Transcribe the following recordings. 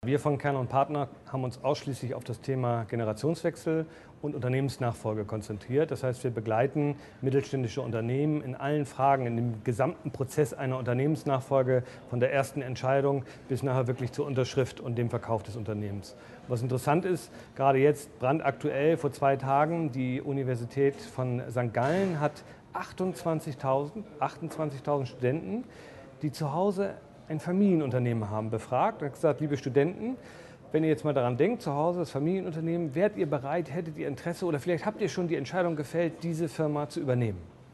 Wir von Kern und Partner haben uns ausschließlich auf das Thema Generationswechsel und Unternehmensnachfolge konzentriert. Das heißt, wir begleiten mittelständische Unternehmen in allen Fragen, in dem gesamten Prozess einer Unternehmensnachfolge, von der ersten Entscheidung bis nachher wirklich zur Unterschrift und dem Verkauf des Unternehmens. Was interessant ist, gerade jetzt brandaktuell vor 2 Tagen, die Universität von St. Gallen hat 28.000 Studenten, die zu Hause ein Familienunternehmen haben, befragt und hat gesagt, liebe Studenten, wenn ihr jetzt mal daran denkt, zu Hause das Familienunternehmen, wärt ihr bereit, hättet ihr Interesse oder vielleicht habt ihr schon die Entscheidung gefällt, diese Firma zu übernehmen.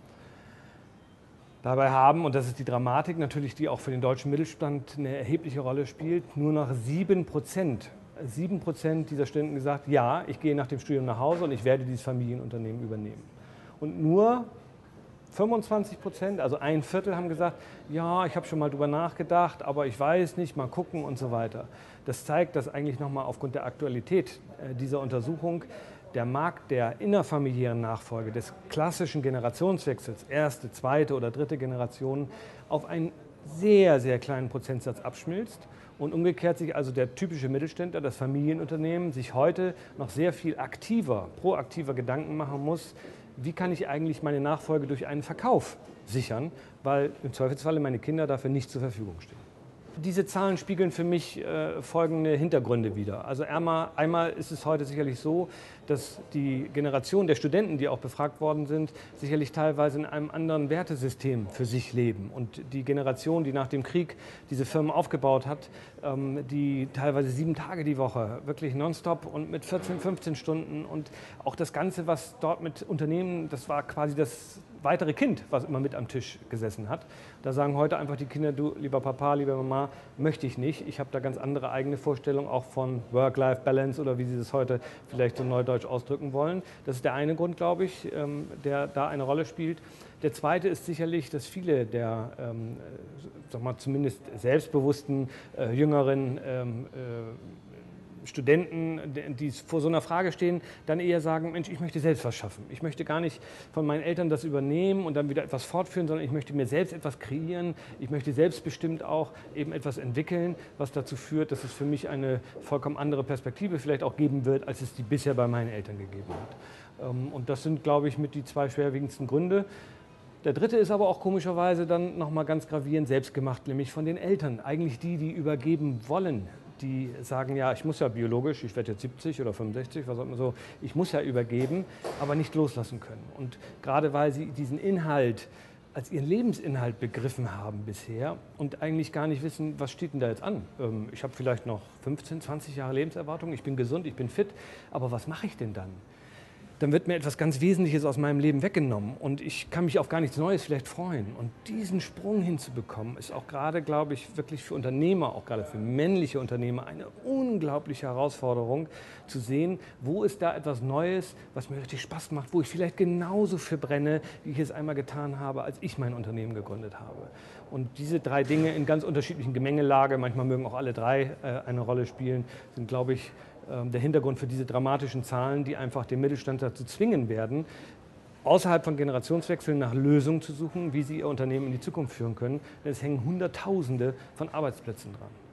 Dabei haben, und das ist die Dramatik natürlich, die auch für den deutschen Mittelstand eine erhebliche Rolle spielt, nur noch 7% dieser Studenten gesagt, ja, ich gehe nach dem Studium nach Hause und ich werde dieses Familienunternehmen übernehmen. Und nur 25%, also 1/4, haben gesagt, ja, ich habe schon mal drüber nachgedacht, aber ich weiß nicht, mal gucken und so weiter. Das zeigt, dass eigentlich nochmal aufgrund der Aktualität dieser Untersuchung der Markt der innerfamiliären Nachfolge, des klassischen Generationswechsels, erste, zweite oder dritte Generation, auf einen sehr, sehr kleinen Prozentsatz abschmilzt und umgekehrt sich also der typische Mittelständler, das Familienunternehmen, sich heute noch sehr viel aktiver, proaktiver Gedanken machen muss, wie kann ich eigentlich meine Nachfolge durch einen Verkauf sichern, weil im Zweifelsfalle meine Kinder dafür nicht zur Verfügung stehen. Diese Zahlen spiegeln für mich folgende Hintergründe wider. Also einmal ist es heute sicherlich so, dass die Generation der Studenten, die auch befragt worden sind, sicherlich teilweise in einem anderen Wertesystem für sich leben. Und die Generation, die nach dem Krieg diese Firmen aufgebaut hat, die teilweise 7 Tage die Woche, wirklich nonstop und mit 14, 15 Stunden und auch das Ganze, was dort mit Unternehmen, das war quasi das weitere Kind, was immer mit am Tisch gesessen hat. Da sagen heute einfach die Kinder, du, lieber Papa, liebe Mama, möchte ich nicht. Ich habe da ganz andere eigene Vorstellungen, auch von Work-Life-Balance oder wie sie das heute vielleicht so neudeutsch ausdrücken wollen. Das ist der eine Grund, glaube ich, der da eine Rolle spielt. Der zweite ist sicherlich, dass viele der, sag mal, zumindest selbstbewussten, jüngeren Studenten, die vor so einer Frage stehen, dann eher sagen, Mensch, ich möchte selbst was schaffen. Ich möchte gar nicht von meinen Eltern das übernehmen und dann wieder etwas fortführen, sondern ich möchte mir selbst etwas kreieren. Ich möchte selbstbestimmt auch eben etwas entwickeln, was dazu führt, dass es für mich eine vollkommen andere Perspektive vielleicht auch geben wird, als es die bisher bei meinen Eltern gegeben hat. Und das sind, glaube ich, mit die 2 schwerwiegendsten Gründe. Der dritte ist aber auch komischerweise dann nochmal ganz gravierend selbstgemacht, nämlich von den Eltern. Eigentlich die, die übergeben wollen. Die sagen, ja, ich muss ja biologisch, ich werde jetzt 70 oder 65, was auch immer so, ich muss ja übergeben, aber nicht loslassen können. Und gerade weil sie diesen Inhalt als ihren Lebensinhalt begriffen haben bisher und eigentlich gar nicht wissen, was steht denn da jetzt an? Ich habe vielleicht noch 15, 20 Jahre Lebenserwartung, ich bin gesund, ich bin fit, aber was mache ich denn dann? Dann wird mir etwas ganz Wesentliches aus meinem Leben weggenommen und ich kann mich auf gar nichts Neues vielleicht freuen. Und diesen Sprung hinzubekommen, ist auch gerade, glaube ich, wirklich für Unternehmer, auch gerade für männliche Unternehmer, eine unglaubliche Herausforderung, zu sehen, wo ist da etwas Neues, was mir richtig Spaß macht, wo ich vielleicht genauso für brenne, wie ich es einmal getan habe, als ich mein Unternehmen gegründet habe. Und diese 3 Dinge in ganz unterschiedlichen Gemengelage, manchmal mögen auch alle 3 eine Rolle spielen, sind, glaube ich, der Hintergrund für diese dramatischen Zahlen, die einfach den Mittelstand dazu zwingen werden, außerhalb von Generationswechseln nach Lösungen zu suchen, wie sie ihr Unternehmen in die Zukunft führen können. Denn es hängen Hunderttausende von Arbeitsplätzen dran.